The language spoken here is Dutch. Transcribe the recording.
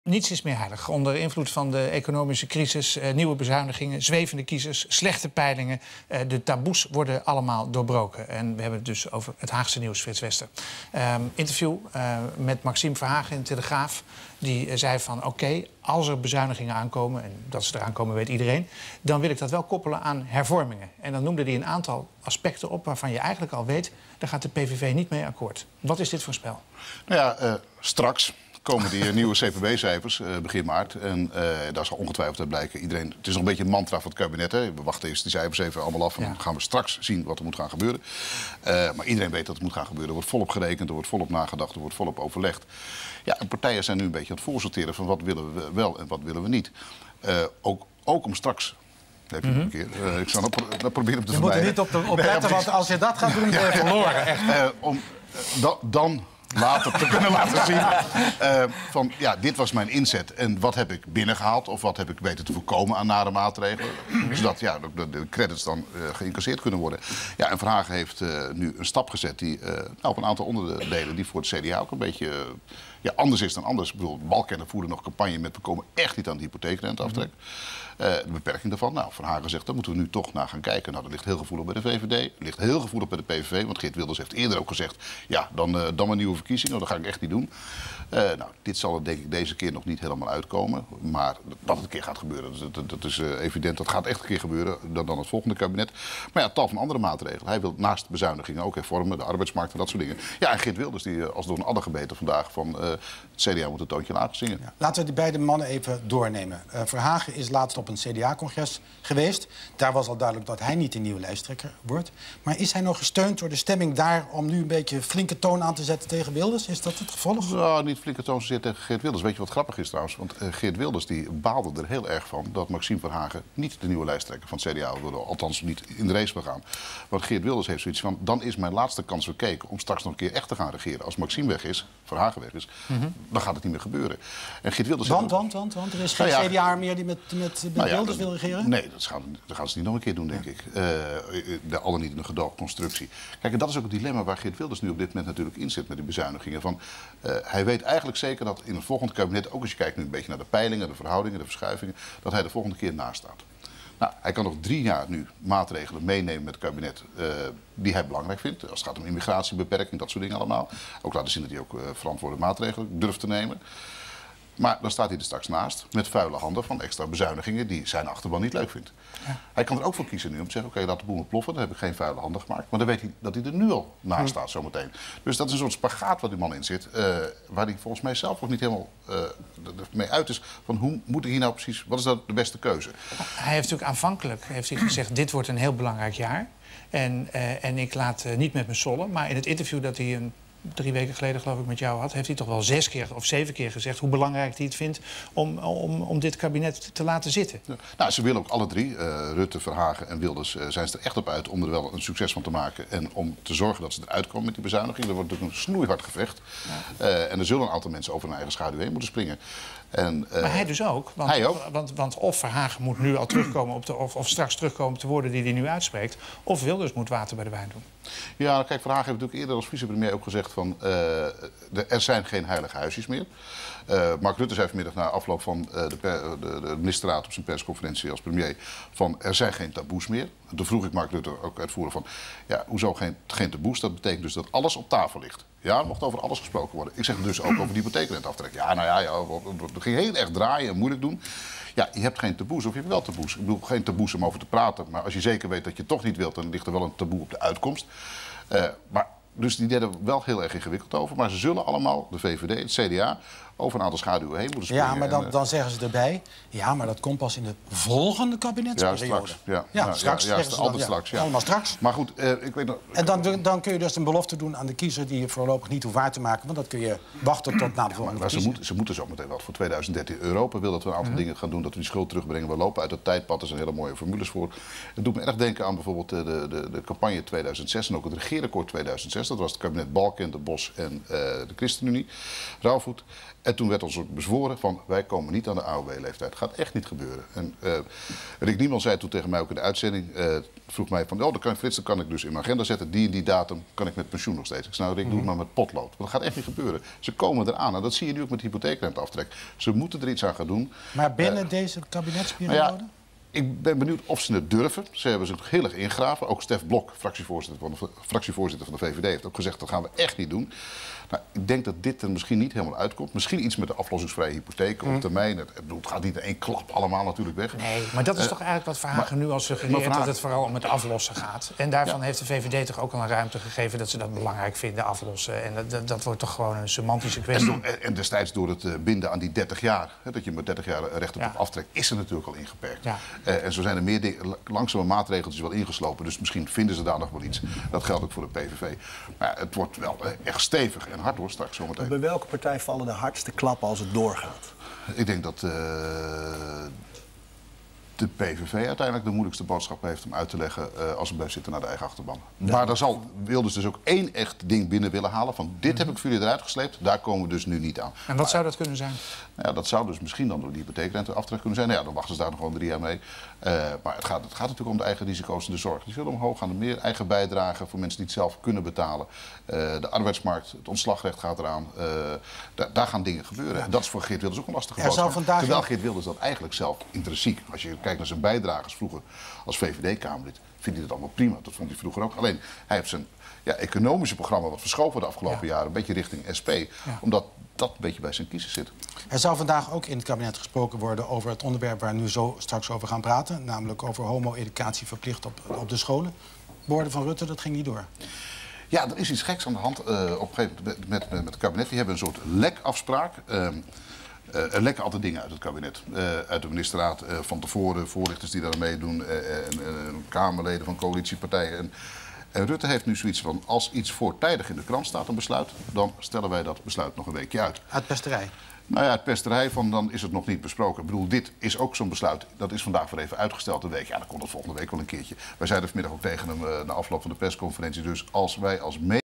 Niets is meer heilig. Onder invloed van de economische crisis, nieuwe bezuinigingen, zwevende kiezers, slechte peilingen. De taboes worden allemaal doorbroken. En we hebben het dus over het Haagse nieuws, Frits Wester. Interview met Maxime Verhagen in de Telegraaf. Die zei van oké, als er bezuinigingen aankomen, en dat ze eraan komen weet iedereen, dan wil ik dat wel koppelen aan hervormingen. En dan noemde hij een aantal aspecten op waarvan je eigenlijk al weet, daar gaat de PVV niet mee akkoord. Wat is dit voor spel? Nou ja, straks komen die nieuwe CPB-cijfers begin maart. En daar zal ongetwijfeld uit blijken. Iedereen, het is nog een beetje een mantra van het kabinet. Hè. We wachten eerst die cijfers even allemaal af. En dan gaan we straks zien wat er moet gaan gebeuren. Maar iedereen weet dat het moet gaan gebeuren. Er wordt volop gerekend, er wordt volop nagedacht, er wordt volop overlegd. Ja, en partijen zijn nu een beetje aan het voorsorteren van wat willen we wel en wat willen we niet. Ook om straks. Heb je een keer. Ik zal dat proberen om te vermijden. Je moet er niet op letten, want als je dat gaat doen, ben je verloren. Echt. Dan later te kunnen laten zien van ja, dit was mijn inzet en wat heb ik binnengehaald of wat heb ik weten te voorkomen aan nare maatregelen, zodat ja, de credits dan geïncasseerd kunnen worden. Ja, en Verhagen heeft nu een stap gezet die op een aantal onderdelen die voor het CDA ook een beetje anders is dan anders. Ik bedoel, Balkenende voerde nog campagne met we komen echt niet aan de hypotheekrenteaftrek. De beperking daarvan. Nou, Verhagen zegt, daar moeten we nu toch naar gaan kijken. Nou, dat ligt heel gevoelig bij de VVD. Dat ligt heel gevoelig bij de PVV. Want Geert Wilders heeft eerder ook gezegd, ja, dan maar nieuwe verkiezingen. Dat ga ik echt niet doen. Nou, dit zal er denk ik deze keer nog niet helemaal uitkomen. Maar dat het een keer gaat gebeuren, dat is evident. Dat gaat echt een keer gebeuren dan het volgende kabinet. Maar ja, tal van andere maatregelen. Hij wil naast bezuinigingen ook hervormen, de arbeidsmarkt en dat soort dingen. Ja, en Geert Wilders, die als door een adder gebeten vandaag van het CDA moet een toontje lager zingen. Ja. Laten we die beide mannen even doornemen. Verhagen is laatst op een CDA-congres geweest. Daar was al duidelijk dat hij niet de nieuwe lijsttrekker wordt. Maar is hij nog gesteund door de stemming daar om nu een beetje flinke toon aan te zetten tegen Wilders? Is dat het gevolg? Nou, niet flinke toon tegen Geert Wilders. Weet je wat grappig is trouwens? Want Geert Wilders die baalde er heel erg van dat Maxime Verhagen niet de nieuwe lijsttrekker van het CDA wilde. Althans niet in de race wil gaan. Want Geert Wilders heeft zoiets van, dan is mijn laatste kans verkeken om straks nog een keer echt te gaan regeren. Als Maxime weg is, Verhagen weg is, dan gaat het niet meer gebeuren. En Geert Wilders want er is geen CDA meer die met Wilders wil regeren? Nee, dat gaan ze niet nog een keer doen, denk ik. Al dan niet in een gedoogconstructie. Kijk, en dat is ook het dilemma waar Geert Wilders nu op dit moment natuurlijk in zit met die bezuinigingen. Van, hij weet eigenlijk zeker dat in het volgende kabinet, ook als je kijkt nu een beetje naar de peilingen, de verhoudingen, de verschuivingen, dat hij de volgende keer naast staat. Nou, hij kan nog 3 jaar nu maatregelen meenemen met het kabinet die hij belangrijk vindt. Als het gaat om immigratiebeperking, dat soort dingen allemaal. Ook laten zien dat hij ook verantwoorde maatregelen durft te nemen. Maar dan staat hij er straks naast met vuile handen van extra bezuinigingen die zijn achterban niet leuk vindt. Ja. Hij kan er ook voor kiezen nu om te zeggen, oké, laat de boel maar ploffen, dan heb ik geen vuile handen gemaakt. Maar dan weet hij dat hij er nu al naast staat zometeen. Dus dat is een soort spagaat waar die man in zit, waar hij volgens mij zelf nog niet helemaal mee uit is. Van hoe moet ik hier nou precies, wat is dat de beste keuze? Hij heeft natuurlijk aanvankelijk gezegd, dit wordt een heel belangrijk jaar. En ik laat niet met me sollen, maar in het interview dat hij 3 weken geleden, geloof ik, met jou had, heeft hij toch wel 6 keer of 7 keer gezegd hoe belangrijk hij het vindt om dit kabinet te laten zitten. Ja. Nou, ze willen ook alle 3, Rutte, Verhagen en Wilders, zijn ze er echt op uit om er wel een succes van te maken en om te zorgen dat ze eruit komen met die bezuiniging. Er wordt natuurlijk een snoeihard gevecht. Ja. En er zullen een aantal mensen over hun eigen schaduw heen moeten springen. Maar hij dus ook. Want of Verhagen moet nu al terugkomen of straks terugkomen op de woorden die hij nu uitspreekt, of Wilders moet water bij de wijn doen. Ja, kijk, Verhagen heeft natuurlijk eerder als vicepremier ook gezegd van er zijn geen heilige huisjes meer. Mark Rutte zei vanmiddag na afloop van de ministerraad op zijn persconferentie als premier van er zijn geen taboes meer. En toen vroeg ik Mark Rutte ook uitvoeren van ja, hoezo geen taboes? Dat betekent dus dat alles op tafel ligt. Ja, er mocht over alles gesproken worden. Ik zeg dus ook over die hypotheekrenteaftrek. Ja, nou ja, het ging heel erg draaien en moeilijk doen. Ja, je hebt geen taboes of je hebt wel taboes. Ik bedoel, geen taboes om over te praten. Maar als je zeker weet dat je het toch niet wilt, dan ligt er wel een taboe op de uitkomst. Dus die deden wel heel erg ingewikkeld over. Maar ze zullen allemaal, de VVD, het CDA, over een aantal schaduwen heen moeten springen. Ja, maar dan zeggen ze erbij, ja, maar dat komt pas in de volgende kabinetsperiode. Ja, straks. Altijd straks. Ja. Allemaal straks. Maar goed, ik weet nog. En dan kun je dus een belofte doen aan de kiezer die je voorlopig niet hoeft waar te maken. Want dat kun je wachten tot na de volgende verkiezingen. Ze moeten zo meteen wat voor 2013. Europa wil dat we een aantal dingen gaan doen, dat we die schuld terugbrengen. We lopen uit het tijdpad, er zijn hele mooie formules voor. Het doet me erg denken aan bijvoorbeeld de campagne 2006 en ook het regeerakkoord 2006. Dat was het kabinet Balkenende, Bos en de ChristenUnie, Rauwvoet. En toen werd ons ook bezworen van, wij komen niet aan de AOW-leeftijd. Gaat echt niet gebeuren. En Rick Niemann zei toen tegen mij ook in de uitzending, vroeg mij van, dan kan Frits, dan kan ik dus in mijn agenda zetten, die en die datum kan ik met pensioen nog steeds. Ik zei, nou Rick, doe het maar met potlood. Want dat gaat echt niet gebeuren. Ze komen eraan en dat zie je nu ook met de hypotheekrenteaftrek. Ze moeten er iets aan gaan doen. Maar binnen deze kabinetsperiode? Nou ja, ik ben benieuwd of ze het durven. Ze hebben zich heel erg ingegraven. Ook Stef Blok, fractievoorzitter van de VVD, heeft ook gezegd dat gaan we echt niet doen. Nou, ik denk dat dit er misschien niet helemaal uitkomt. Misschien iets met de aflossingsvrije hypotheek op termijn. Het gaat niet in één klap allemaal natuurlijk weg. Nee, maar dat is toch eigenlijk wat Verhagen nu al suggereert, dat het vooral om het aflossen gaat. En daarvan heeft de VVD toch ook al een ruimte gegeven dat ze dat belangrijk vinden, aflossen. En dat wordt toch gewoon een semantische kwestie. En destijds door het binden aan die 30 jaar, dat je met 30 jaar recht op aftrek, is er natuurlijk al ingeperkt. Ja. En zo zijn er meer langzame maatregeltjes wel ingeslopen. Dus misschien vinden ze daar nog wel iets. Dat geldt ook voor de PVV. Maar het wordt wel echt stevig en hard hoor, straks zometeen. Bij welke partij vallen de hardste klappen als het doorgaat? Ik denk dat de PVV uiteindelijk de moeilijkste boodschap heeft om uit te leggen als ze blijft zitten naar de eigen achterban. Ja. Maar daar zal Wilders dus ook één echt ding binnen willen halen. Van dit heb ik voor jullie eruit gesleept, daar komen we dus nu niet aan. En wat zou dat kunnen zijn? Nou ja, dat zou dus misschien dan door die hypotheekrenteaftrek kunnen zijn. Nou ja, dan wachten ze daar nog gewoon 3 jaar mee. Maar het gaat natuurlijk om de eigen risico's en de zorg. Die zullen omhoog gaan. Er meer eigen bijdragen voor mensen die het zelf kunnen betalen. De arbeidsmarkt, het ontslagrecht gaat eraan. Daar gaan dingen gebeuren. Ja. En dat is voor Geert Wilders ook een lastige boodschap. Terwijl Geert Wilders dat eigenlijk zelf intrinsiek. Als je kijkt naar zijn bijdragers vroeger als VVD-Kamerlid, vindt hij dat allemaal prima. Dat vond hij vroeger ook. Alleen, hij heeft zijn economische programma wat verschoven de afgelopen jaren. Een beetje richting SP. Ja. Omdat dat een beetje bij zijn kiezers zit. Er zal vandaag ook in het kabinet gesproken worden over het onderwerp waar we nu zo straks over gaan praten. Namelijk over homo-educatie verplicht op de scholen. Woorden van Rutte, dat ging niet door. Ja, er is iets geks aan de hand op een gegeven moment met het kabinet. Die hebben een soort lekafspraak. Er lekken altijd dingen uit het kabinet. Uit de ministerraad van tevoren, voorlichters die daar meedoen, Kamerleden van coalitiepartijen. En Rutte heeft nu zoiets van, als iets voortijdig in de krant staat, een besluit, dan stellen wij dat besluit nog een weekje uit. Uit pesterij? Nou ja, het pesterij van dan is het nog niet besproken. Ik bedoel, dit is ook zo'n besluit. Dat is vandaag weer even uitgesteld een week. Ja, dan komt het volgende week wel een keertje. Wij zeiden vanmiddag ook tegen hem na afloop van de persconferentie. Dus als wij als